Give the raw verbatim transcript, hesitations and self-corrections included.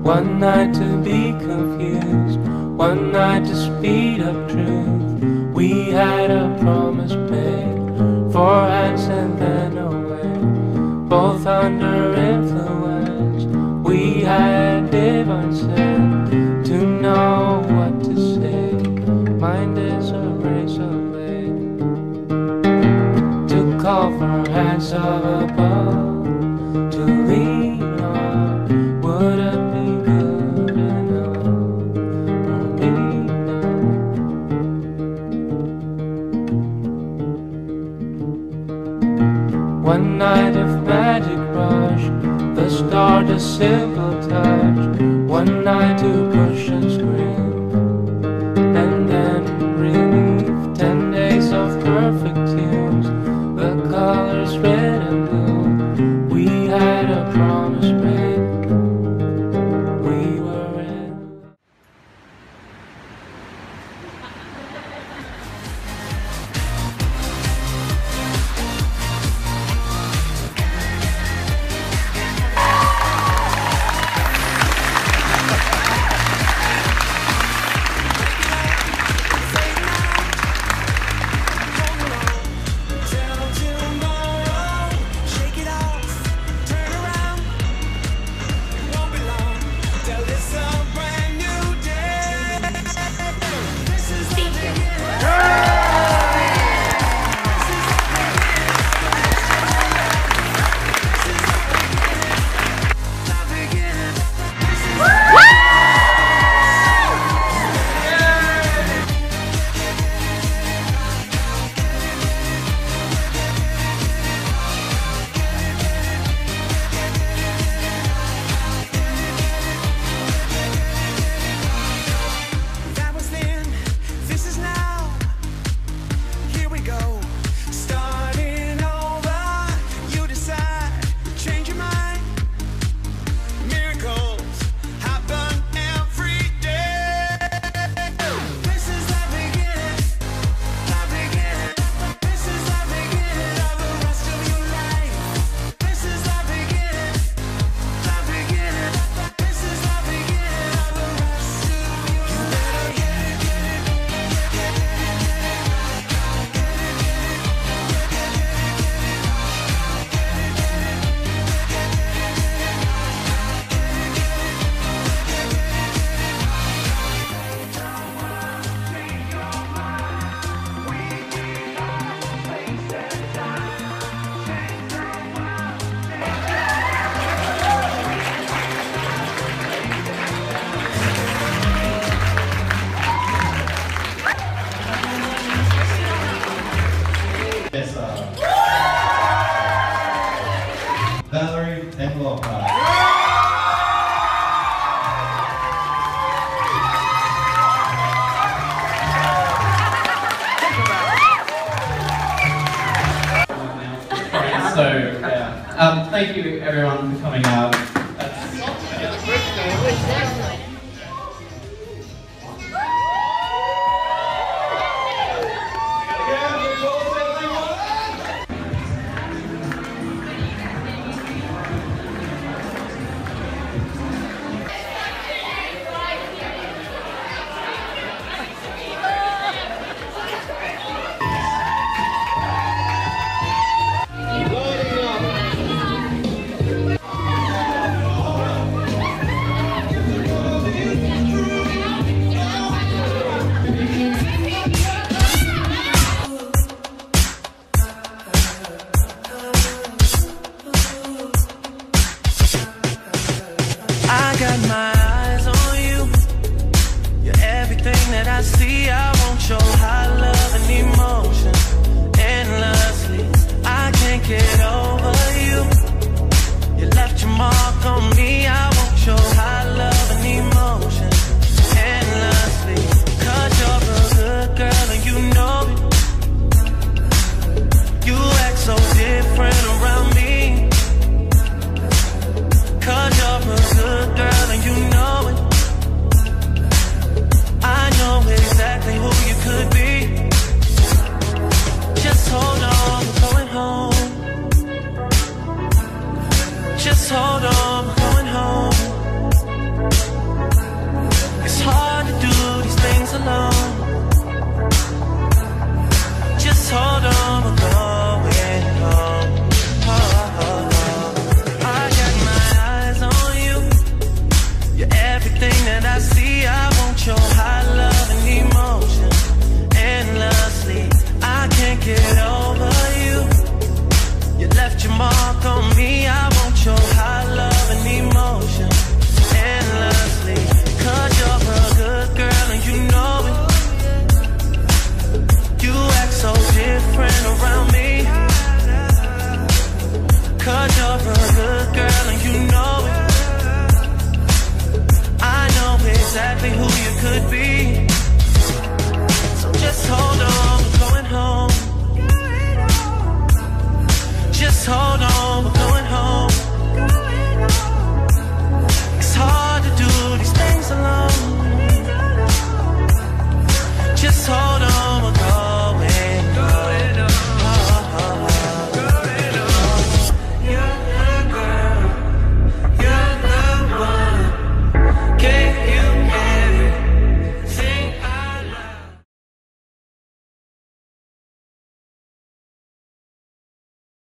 One night to be confused, one night to speed up truth. We had a promise made, four hands and then away, both under influence. We had divine sense to know what to say. Mind is a razor blade to call for hands of above, to lean on. Would it be good enough for me now? One night of magic rush, the start a simple touch. One night to push and scream, and then relief. Ten days of perfect tunes, the colors red and blue. We had a promise made, we were in. So, yeah. Um, thank you everyone for coming out. That's, I see, I won't show high love and emotion endlessly. I can't get over you. You left your mark on me. I won't show high love and emotion endlessly. Cause you're a good girl and you know it. You act so different around me. Cause you're a good girl and you know it. I know exactly who you could be. Just hold on, we're going home. Just hold on, we're going home. girl for a good girl, and you know it. I know exactly who you could be. So just hold on.